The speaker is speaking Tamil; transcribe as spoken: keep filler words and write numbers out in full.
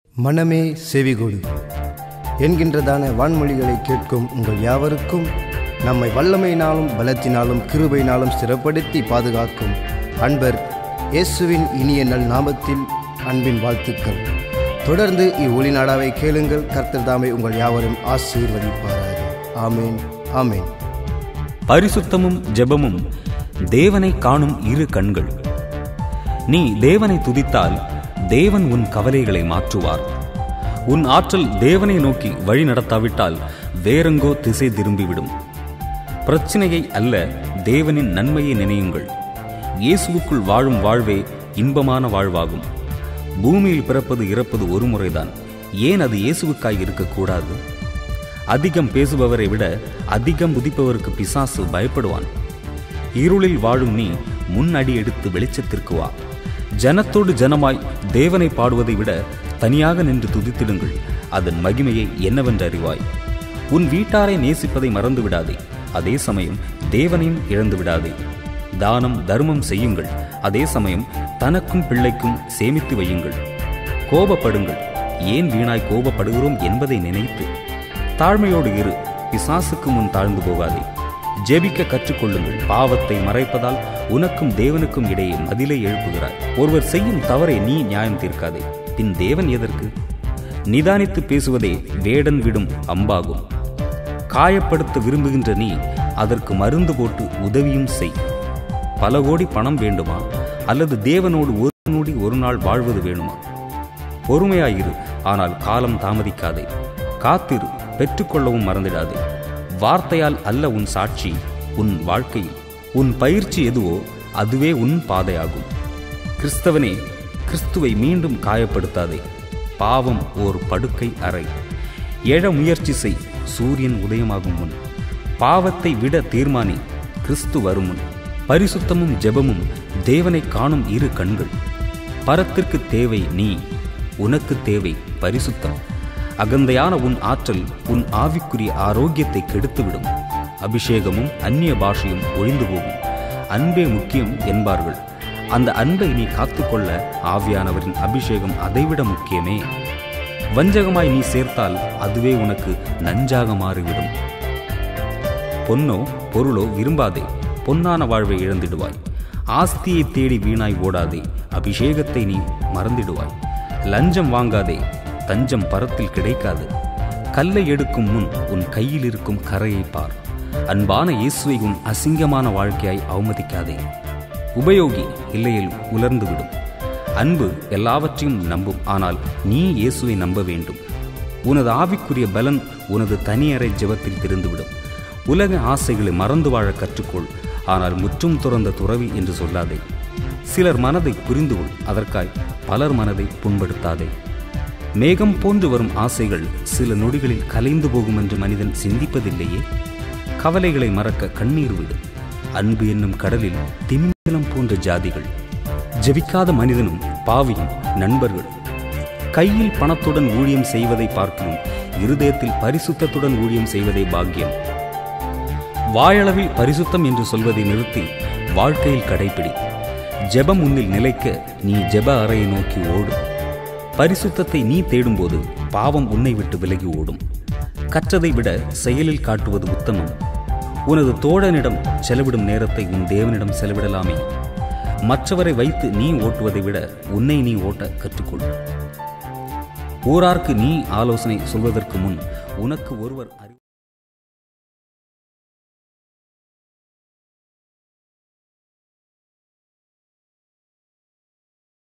மனமே செவிகொடு என்கின்றதான வான்மொழிகளை கேட்கும் உங்கள் யாவருக்கும் நம்மை வல்லமையினாலும் பலத்தினாலும் கிருபையினாலும் ஸ்திரப்படுத்தி பாதுகாக்கும் அன்பர் இயேசுவின் இனிய நல் நாமத்தில் அன்பின் வாழ்த்துக்கள். தொடர்ந்து இவ்வொளி நாடாவை கேளுங்கள். கர்த்தர் தாமே உங்கள் யாவரும் ஆசீர்வதிப்பாராக. ஆமேன், ஆமேன். பரிசுத்தமும் ஜெபமும் தேவனை காணும் இரு கண்கள். நீ தேவனை துதித்தால் தேவன் உன் கவலைகளை மாற்றுவார். உன் ஆற்றல் தேவனை நோக்கி வழி நடத்தாவிட்டால் வேறெங்கோ திசை திரும்பிவிடும். பிரச்சனையை அல்ல, தேவனின் நன்மையை நினையுங்கள். இயேசுவுக்குள் வாழும் வாழ்வே இன்பமான வாழ்வாகும். பூமியில் பிறப்பது இறப்பது ஒரு முறைதான். ஏன் அது இயேசுவுக்காய் இருக்கக்கூடாது? அதிகம் பேசுபவரை விட அதிகம் புதிப்பவருக்கு பிசாசு பயப்படுவான். இருளில் வாழும் நீ முன்னடி எடுத்து வெளிச்சத்திற்கு வா. ஜனத்தோடு ஜனமாய் தேவனை பாடுவதை விட தனியாக நின்று துதித்திடுங்கள். அதன் மகிமையை என்னவென்று அறிவாய். உன் வீட்டாரை நேசிப்பதை மறந்து விடாதே, அதே சமயம் தேவனையும் இழந்து விடாதே. தானம் தர்மம் செய்யுங்கள், அதே சமயம் தனக்கும் பிள்ளைக்கும் சேமித்து வையுங்கள். கோபப்படுங்கள், ஏன் வீணாய் கோபப்படுகிறோம் என்பதை நினைத்து. தாழ்மையோடு இரு, பிசாசுக்கு முன் தாழ்ந்து போகாதே. ஜெபிக்க கற்றுக்கொள்ளுங்கள். பாவத்தை மறைப்பதால் உனக்கும் தேவனுக்கும் இடையே மதிலை எழுப்புகிறாய். ஒருவர் செய்யும் தவறை நீ நியாயம் தீர்க்காதே, பின் தேவன் எதற்கு? நிதானித்து பேசுவதே வேடன் விடும் அம்பாகும். காயப்படுத்த விரும்புகின்ற நீ அதற்கு மருந்து போட்டு உதவியும் செய். பல கோடி பணம் வேண்டுமா, அல்லது தேவனோடு ஒரு நொடி ஒரு நாள் வாழ்வது வேணுமா? பொறுமையாயிரு, ஆனால் காலம் தாமதிக்காதே. காத்திரு, பெற்றுக்கொள்ளவும் மறந்திடாதே. வார்த்தையால் அல்ல உன் சாட்சி, உன் வாழ்க்கையில். உன் பயிற்சி எதுவோ அதுவே உன் பாதையாகும். கிறிஸ்தவனே, கிறிஸ்துவை மீண்டும் காயப்படுத்தாதே. பாவம் ஓர் படுக்கை அறை. எழ முயற்சி செய், சூரியன் உதயமாகும் முன். பாவத்தை விட தீர்மானி, கிறிஸ்து வரும் முன். பரிசுத்தமும் ஜெபமும் தேவனை காணும் இரு கண்கள். பரத்திற்கு தேவை நீ, உனக்கு தேவை பரிசுத்தம். அகந்தையான உன் ஆற்றல் உன் ஆவிக்குரிய ஆரோக்கியத்தை கெடுத்துவிடும். அபிஷேகமும் அந்நிய பாஷையும் ஒழிந்து போகும். அன்பே முக்கியம் என்பார்கள். அந்த அன்பை நீ காத்துக்கொள்ள ஆவியானவரின் அபிஷேகம் அதைவிட முக்கியமே. வஞ்சகமாய் நீ சேர்த்தால் அதுவே உனக்கு நஞ்சாக மாறிவிடும். பொன்னோ பொருளோ விரும்பாதே, பொன்னான வாழ்வை இழந்திடுவாய். ஆஸ்தியை தேடி வீணாய் ஓடாதே, அபிஷேகத்தை நீ மறந்திடுவாய். லஞ்சம் வாங்காதே, தஞ்சம் பரத்தில் கிடைக்காது. கல்லை எடுக்கும் முன் உன் கையில் இருக்கும் கரையை பார். அன்பான இயேசுவை உன் அசிங்கமான வாழ்க்கையாய் அவமதிக்காதே. உபயோகி இல்லையில் உலர்ந்துவிடும். அன்பு எல்லாவற்றையும் நம்பும், ஆனால் நீ இயேசுவை நம்ப வேண்டும். உனது ஆவிக்குரிய பலன் உனது தனியறை ஜெபத்தில் தெரிந்துவிடும். உலக ஆசைகளை மறந்து வாழ கற்றுக்கொள், ஆனால் முற்றும் துறந்த துறவி என்று சொல்லாதே. சிலர் மனதை புரிந்துகொள், அதற்காய் பலர் மனதை புண்படுத்தாதே. மேகம் போன்று வரும் ஆசைகள் சில நொடிகளில் கலைந்து போகும் என்று மனிதன் சிந்திப்பதில்லையே. கவலைகளை மறக்க கண்ணீர் விடு. அன்பு என்னும் கடலில் திமிங்கலம் போன்ற ஜாதிகள். ஜெபிக்காத மனிதனும் பாவியும் நண்பர்கள். கையில் பணத்துடன் ஊழியம் செய்வதை பார்க்கணும், இருதயத்தில் பரிசுத்தத்துடன் ஊழியம் செய்வதே பாக்கியம். வாயளவில் பரிசுத்தம் என்று சொல்வதை நிறுத்தி வாழ்க்கையில் கடைப்பிடி. ஜெபம் உன்னில் நிலைக்க நீ ஜெப அறையை நோக்கி ஓடு. பரிசுத்தத்தை நீ தேடும்போது பாவம் உன்னை விட்டு விலகி ஓடும். கற்றதை விட செயலில் காட்டுவது உத்தமம். உனது தோழனிடம் செலவிடும் நேரத்தை உன் தேவனிடம் செலவிடலாமே. மற்றவரை வைத்து நீ ஓட்டுவதை விட உன்னை நீ ஓட்ட கற்றுக்கொள். ஊரார்க்கு நீ ஆலோசனை சொல்வதற்கு முன் உனக்கு ஒருவர் அறிவு